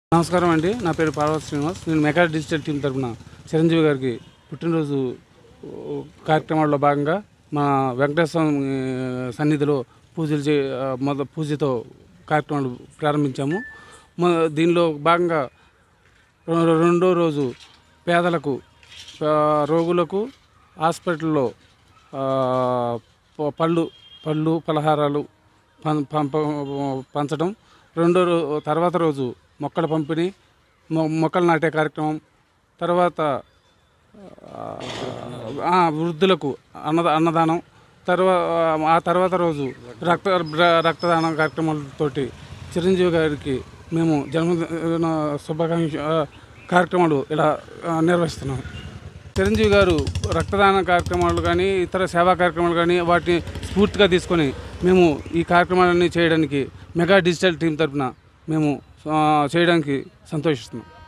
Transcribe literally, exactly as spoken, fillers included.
నమస్కారం అండి. నా పేరు పార్వతి శ్రీనివాస్. నేను మెగా డిజిటల్ టీం తరఫున చిరంజీవి గారికి పుట్టినరోజు కార్యక్రమాల్లో భాగంగా మా వెంకటేశ్వర సన్నిధిలో పూజలు చే మొద పూజతో కార్యక్రమాలు ప్రారంభించాము. దీనిలో భాగంగా రెండో రోజు పేదలకు, రోగులకు హాస్పిటల్లో పళ్ళు పళ్ళు పలహారాలు పంప పంచడం. రెండో తర్వాత రోజు మొక్కల పంపిణీ, మొక్కలు నాటే కార్యక్రమం. తర్వాత వృద్ధులకు అన్న అన్నదానం. తర్వా ఆ తర్వాత రోజు రక్త రక్తదానం కార్యక్రమాలతోటి చిరంజీవి గారికి మేము జన్మదిన శుభాకాంక్ష కార్యక్రమాలు ఇలా నిర్వహిస్తున్నాం. చిరంజీవి గారు రక్తదాన కార్యక్రమాలు కానీ ఇతర సేవా కార్యక్రమాలు కానీ వాటిని స్ఫూర్తిగా తీసుకొని మేము ఈ కార్యక్రమాలన్నీ చేయడానికి మెగా డిజిటల్ టీం తరఫున మేము చేయడానికి సంతోషిస్తున్నాం.